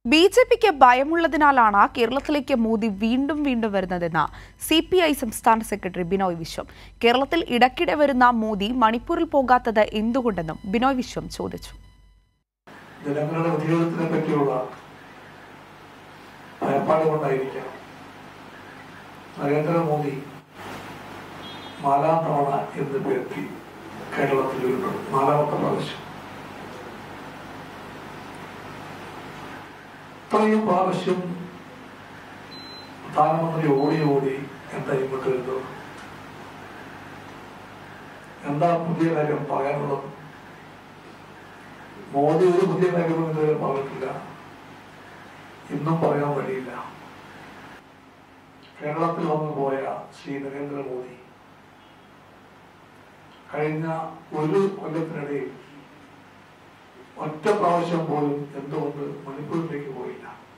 ബിജെപിക്ക് ഭയമുള്ളതിനാലാണ് കേരളത്തിലേക്ക് മോദി വീണ്ടും വരുന്നതെന്ന് CPI സംസ്ഥാന സെക്രട്ടറി ബിനോയ് വിശ്വം. കേരളത്തിൽ ഇടയ്ക്കിടെ വരുന്ന മോദി മണിപ്പൂരിൽ പോകാത്തത് എന്തുകൊണ്ടെന്നും ബിനോയ് വിശ്വം ചോദിച്ചു. ജനങ്ങളുടെ ജീവിതത്തിനെ പറ്റിയുള്ള ഭയപ്പാട് കൊണ്ടായിരിക്കാം നരേന്ദ്രമോദി 4ാം തവണ എന്ന് പേർത്തി കേരളത്തിൽ വീണ്ടും 4ാമത്തെ പ്രാവശ്യം. ഇത്രയും പ്രാവശ്യം പ്രധാനമന്ത്രി ഓടി എന്താ ഇങ്ങോട്ട് വരുന്നത്? എന്താ പുതിയ കാര്യം പറയാനുള്ളത്? മോദി ഒരു പുതിയ കാര്യവും ഇതുവരെ പറഞ്ഞിട്ടില്ല, ഇന്നും പറയാൻ വഴിയില്ല. കേരളത്തിൽ വന്നു പോയ ശ്രീ നരേന്ദ്രമോദി കഴിഞ്ഞ ഒരു കൊല്ലത്തിനിടയിൽ ഒറ്റ പ്രാവശ്യം പോലും എന്തുകൊണ്ട് മണിപ്പൂരിലേക്ക് പോയില്ല?